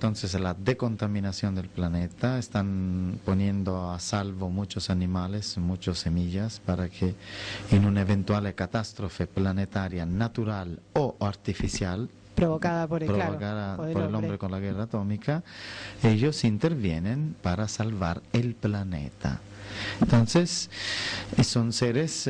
entonces la decontaminación del planeta, están poniendo a salvo muchos animales, muchas semillas, para que en una eventual catástrofe planetaria natural o artificial, Provocada por provocada por el por el hombre. hombre con la guerra atómica, ellos intervienen para salvar el planeta. Entonces, son seres,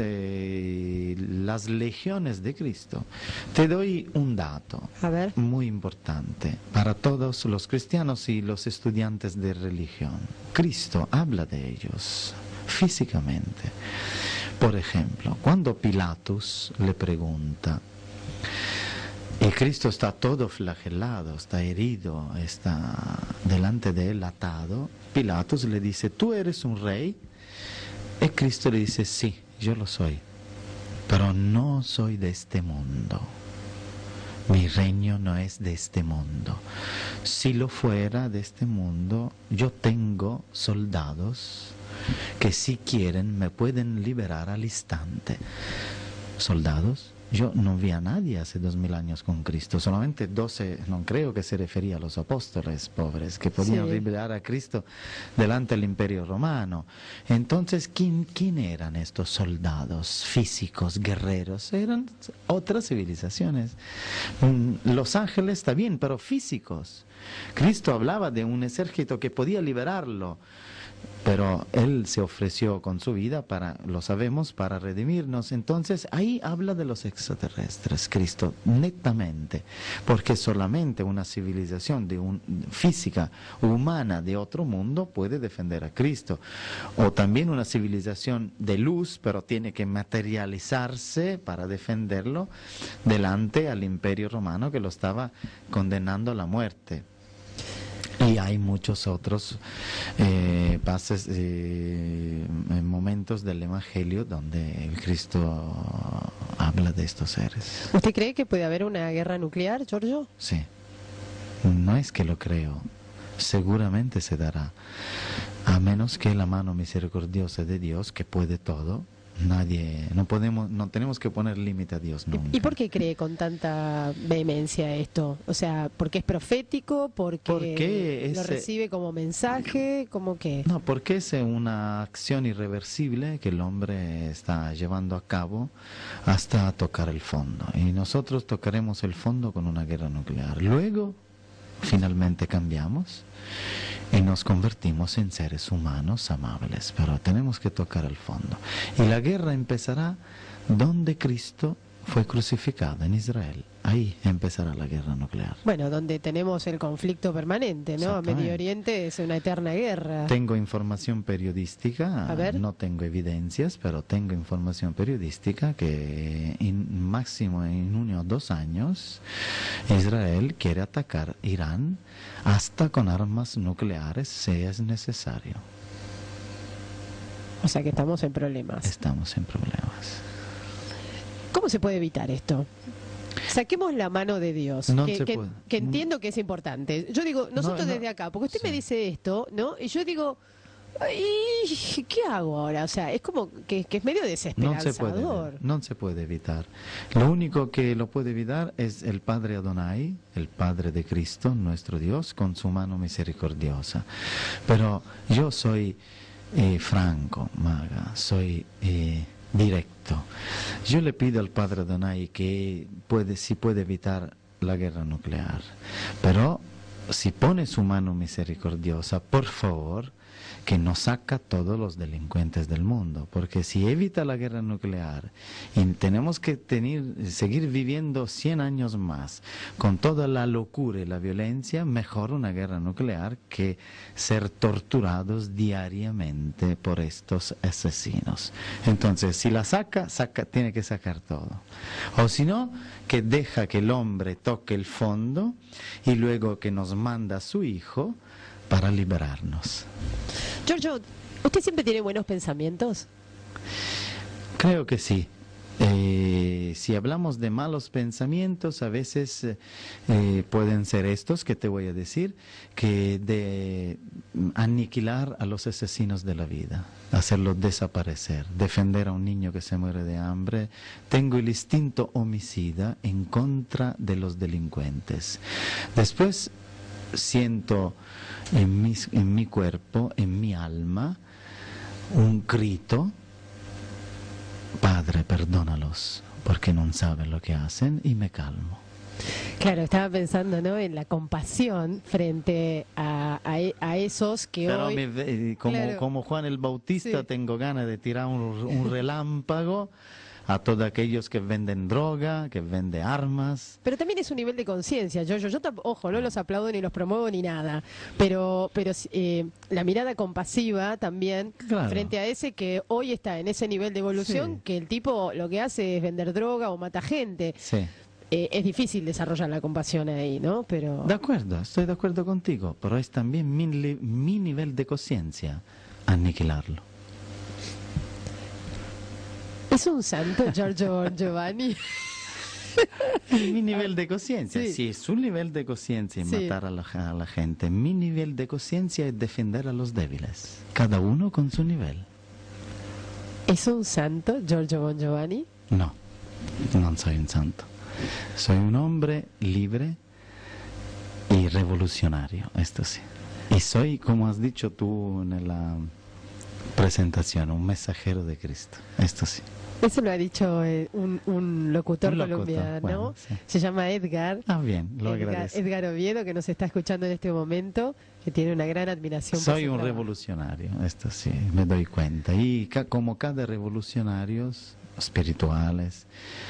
las legiones de Cristo. Te doy un dato A ver. muy importante para todos los cristianos y los estudiantes de religión. Cristo habla de ellos físicamente. Por ejemplo, cuando Pilatus le pregunta, y Cristo está todo flagelado, está herido, está delante de él atado, Pilatus le dice, ¿tú eres un rey? Y Cristo le dice, sí, yo lo soy, pero no soy de este mundo. Mi reino no es de este mundo. Si lo fuera de este mundo, yo tengo soldados que si quieren me pueden liberar al instante. ¿Soldados? Yo no vi a nadie hace 2000 años con Cristo, solamente 12, no creo que se refería a los apóstoles pobres, que podían Sí. liberar a Cristo delante del Imperio Romano. Entonces, ¿quién eran estos soldados físicos, guerreros? Eran otras civilizaciones. Los ángeles está bien, pero físicos. Cristo hablaba de un ejército que podía liberarlo. Pero Él se ofreció con su vida, lo sabemos, para redimirnos. Entonces ahí habla de los extraterrestres, Cristo, netamente, porque solamente una civilización física, humana, de otro mundo puede defender a Cristo. O también una civilización de luz, pero tiene que materializarse para defenderlo delante al Imperio Romano que lo estaba condenando a la muerte. Y hay muchos otros pases, momentos del Evangelio donde el Cristo habla de estos seres. ¿Usted cree que puede haber una guerra nuclear, Giorgio? Sí, no es que lo creo, seguramente se dará, a menos que la mano misericordiosa de Dios, que puede todo, no tenemos que poner límite a Dios nunca. ¿Y por qué cree con tanta vehemencia esto? O sea, ¿porque es profético? ¿Porque lo recibe como mensaje? ¿Cómo qué? No, porque es una acción irreversible que el hombre está llevando a cabo hasta tocar el fondo. Y nosotros tocaremos el fondo con una guerra nuclear. Luego, finalmente cambiamos y nos convertimos en seres humanos amables, pero tenemos que tocar el fondo. Y la guerra empezará donde Cristo fue crucificado, en Israel. Ahí empezará la guerra nuclear. Bueno, donde tenemos el conflicto permanente, ¿no? Medio Oriente es una eterna guerra. Tengo información periodística, no tengo evidencias, pero tengo información periodística que máximo en 1 o 2 años Israel quiere atacar Irán hasta con armas nucleares si es necesario. O sea que estamos en problemas. Estamos en problemas. ¿Cómo se puede evitar esto? Saquemos la mano de Dios, que entiendo que es importante. Yo digo, nosotros desde acá, porque usted me dice esto, ¿no? Y yo digo, ¿y qué hago ahora? O sea, es como que es medio desesperanzador. No se puede evitar. Lo único que lo puede evitar es el Padre Adonai, el Padre de Cristo, nuestro Dios, con su mano misericordiosa. Pero yo soy franco, Maga, soy directo. Yo le pido al Padre Adonai que si puede evitar la guerra nuclear, pero si pone su mano misericordiosa, por favor, que no saca a todos los delincuentes del mundo, porque si evita la guerra nuclear y tenemos que seguir viviendo 100 años más con toda la locura y la violencia, mejor una guerra nuclear que ser torturados diariamente por estos asesinos. Entonces, si la saca, tiene que sacar todo. O si no, que deja que el hombre toque el fondo y luego que nos manda a su hijo para liberarnos. Giorgio, ¿usted siempre tiene buenos pensamientos? Creo que sí. Si hablamos de malos pensamientos, a veces pueden ser estos que te voy a decir, que de aniquilar a los asesinos de la vida, hacerlos desaparecer, defender a un niño que se muere de hambre. Tengo el instinto homicida en contra de los delincuentes. Después, siento en mi cuerpo, en mi alma, un grito: Padre, perdónalos, porque no saben lo que hacen, y me calmo. Claro, estaba pensando, ¿no?, en la compasión frente a esos que pero hoy... como Juan el Bautista, sí, tengo ganas de tirar un relámpago a todos aquellos que venden droga, que venden armas. Pero también es un nivel de conciencia. Yo ojo, no los aplaudo ni los promuevo ni nada, pero la mirada compasiva también, claro, frente a ese que hoy está en ese nivel de evolución, sí, que el tipo lo que hace es vender droga o mata gente. Sí. Es difícil desarrollar la compasión ahí, ¿no? Pero... De acuerdo, estoy de acuerdo contigo, pero es también mi nivel de conciencia aniquilarlo. ¿Es un santo Giorgio Giovanni? Mi nivel de conciencia, sí, sí, su nivel de conciencia es, sí, matar a la gente. Mi nivel de conciencia es defender a los débiles, cada uno con su nivel. ¿Es un santo Giorgio Bon Giovanni? No, no soy un santo. Soy un hombre libre y revolucionario, esto sí. Y soy, como has dicho tú en la presentación, un mensajero de Cristo, esto sí. Eso lo ha dicho un locutor colombiano, bueno, sí, se llama Edgar. Ah, bien, lo agradezco. Edgar Oviedo, que nos está escuchando en este momento, que tiene una gran admiración. Soy un revolucionario, esto sí, me doy cuenta. Y como cada revolucionario espirituales,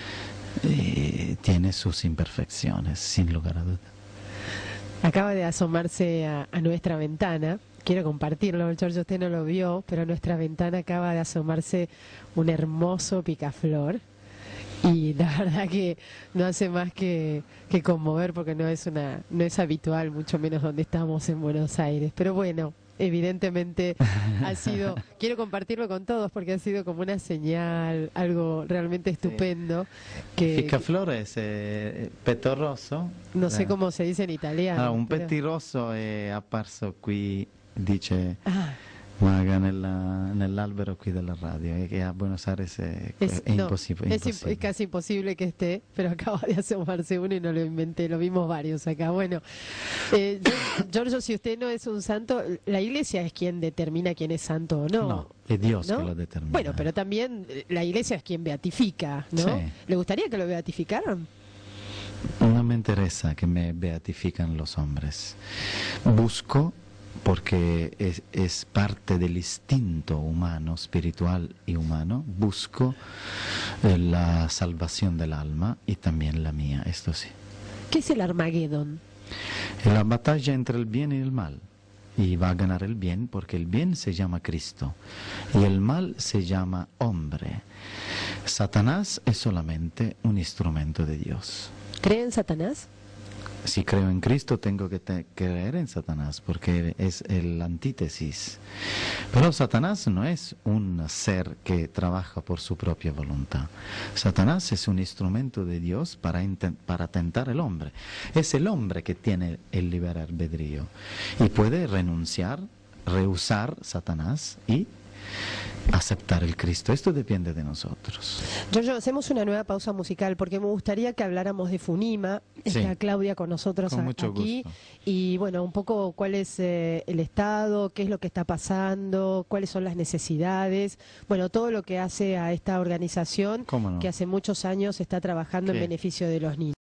tiene sus imperfecciones, sin lugar a duda. Acaba de asomarse a nuestra ventana. Quiero compartirlo, Giorgio, usted no lo vio, pero a nuestra ventana acaba de asomarse un hermoso picaflor. Y la verdad que no hace más que conmover, porque no es habitual, mucho menos donde estamos en Buenos Aires. Pero bueno, evidentemente ha sido, quiero compartirlo con todos porque ha sido como una señal, algo realmente estupendo. Sí. Picaflor es petoroso. No sé cómo se dice en italiano. Un pettirosso è apparso qui, dice Maga, nell'albero qui della radio, que a Buenos Aires es imposible. Es casi imposible que esté, pero acaba de asomarse uno y no lo inventé, lo vimos varios acá. Bueno, Giorgio, si usted no es un santo, la Iglesia es quien determina quién es santo o no. No, es Dios, ¿no?, que lo determina. Bueno, pero también la Iglesia es quien beatifica, ¿no? Sí. ¿Le gustaría que lo beatificaran? No me interesa que me beatifican los hombres. Busco, porque es parte del instinto humano, espiritual y humano, busco la salvación del alma y también la mía, esto sí. ¿Qué es el Armagedón? La batalla entre el bien y el mal. Y va a ganar el bien, porque el bien se llama Cristo y el mal se llama hombre. Satanás es solamente un instrumento de Dios. ¿Cree en Satanás? Si creo en Cristo, tengo que creer en Satanás, porque es el antítesis. Pero Satanás no es un ser que trabaja por su propia voluntad. Satanás es un instrumento de Dios para tentar al hombre. Es el hombre que tiene el libre albedrío y puede renunciar, rehusar Satanás y aceptar el Cristo. Esto depende de nosotros. Giorgio, hacemos una nueva pausa musical porque me gustaría que habláramos de Funima. Está sí, Claudia con nosotros con mucho aquí gusto. Y bueno, un poco cuál es el estado, qué es lo que está pasando, cuáles son las necesidades, bueno, todo lo que hace a esta organización que hace muchos años está trabajando en beneficio de los niños.